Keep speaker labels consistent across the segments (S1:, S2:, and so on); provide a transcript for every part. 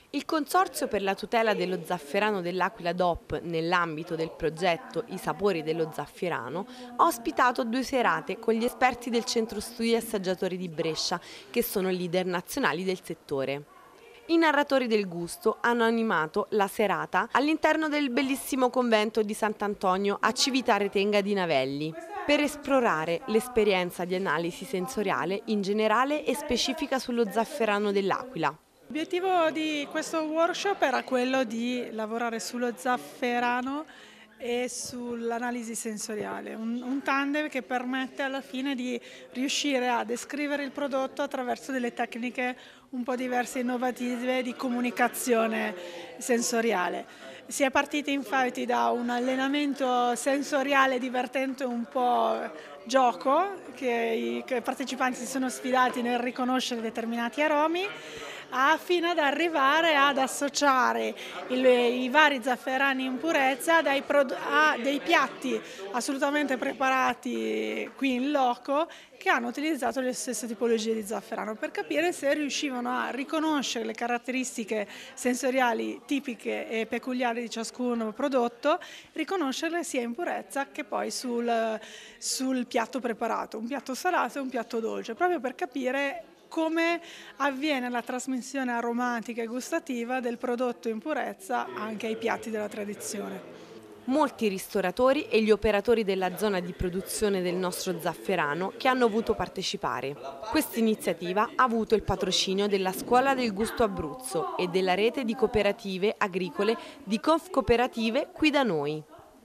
S1: Il Consorzio per la tutela dello zafferano dell'Aquila DOP, nell'ambito del progetto I sapori dello zafferano, ha ospitato 2 serate con gli esperti del Centro Studi Assaggiatori di Brescia, che sono leader nazionali del settore. I narratori del gusto hanno animato la serata all'interno del bellissimo convento di Sant'Antonio a Civitaretenga di Navelli, per esplorare l'esperienza di analisi sensoriale in generale e specifica sullo zafferano dell'Aquila.
S2: L'obiettivo di questo workshop era quello di lavorare sullo zafferano e sull'analisi sensoriale, un tandem che permette alla fine di riuscire a descrivere il prodotto attraverso delle tecniche un po' diverse e innovative di comunicazione sensoriale. Si è partiti infatti da un allenamento sensoriale divertente, un po' gioco, che i partecipanti si sono sfidati nel riconoscere determinati aromi, fino ad arrivare ad associare i vari zafferani in purezza a dei piatti assolutamente preparati qui in loco, che hanno utilizzato le stesse tipologie di zafferano, per capire se riuscivano a riconoscere le caratteristiche sensoriali tipiche e peculiari di ciascun prodotto, riconoscerle sia in purezza che poi sul piatto preparato, un piatto salato e un piatto dolce, proprio per capire come avviene la trasmissione aromatica e gustativa del prodotto in purezza anche ai piatti della tradizione.
S1: Molti ristoratori e gli operatori della zona di produzione del nostro zafferano che hanno voluto partecipare. Questa iniziativa ha avuto il patrocinio della Scuola del Gusto Abruzzo e della rete di cooperative agricole di Confcooperative qui da noi.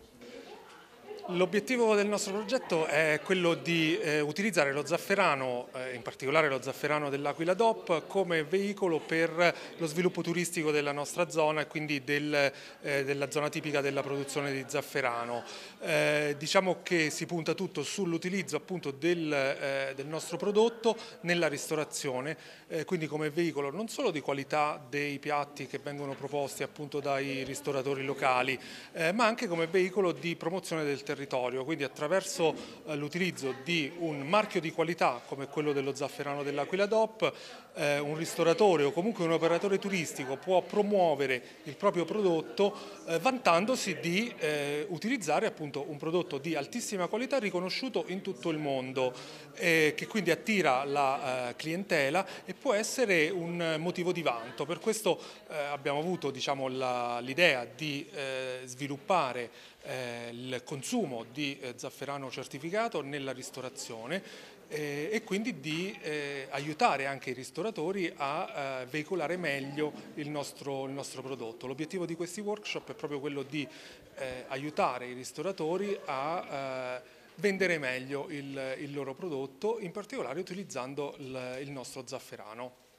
S3: L'obiettivo del nostro progetto è quello di utilizzare lo zafferano, in particolare lo zafferano dell'Aquila DOP, come veicolo per lo sviluppo turistico della nostra zona e quindi della zona tipica della produzione di zafferano. Diciamo che si punta tutto sull'utilizzo appunto del nostro prodotto nella ristorazione, quindi come veicolo non solo di qualità dei piatti che vengono proposti appunto dai ristoratori locali, ma anche come veicolo di promozione del territorio, quindi attraverso l'utilizzo di un marchio di qualità come quello dello zafferano dell'Aquila DOP, un ristoratore o comunque un operatore turistico può promuovere il proprio prodotto vantandosi di utilizzare appunto un prodotto di altissima qualità riconosciuto in tutto il mondo, che quindi attira la clientela e può essere un motivo di vanto. Per questo abbiamo avuto, diciamo, l'idea di sviluppare il consumo di zafferano certificato nella ristorazione e quindi di aiutare anche i ristoratori a veicolare meglio il nostro prodotto. L'obiettivo di questi workshop è proprio quello di aiutare i ristoratori a vendere meglio il loro prodotto, in particolare utilizzando il nostro zafferano.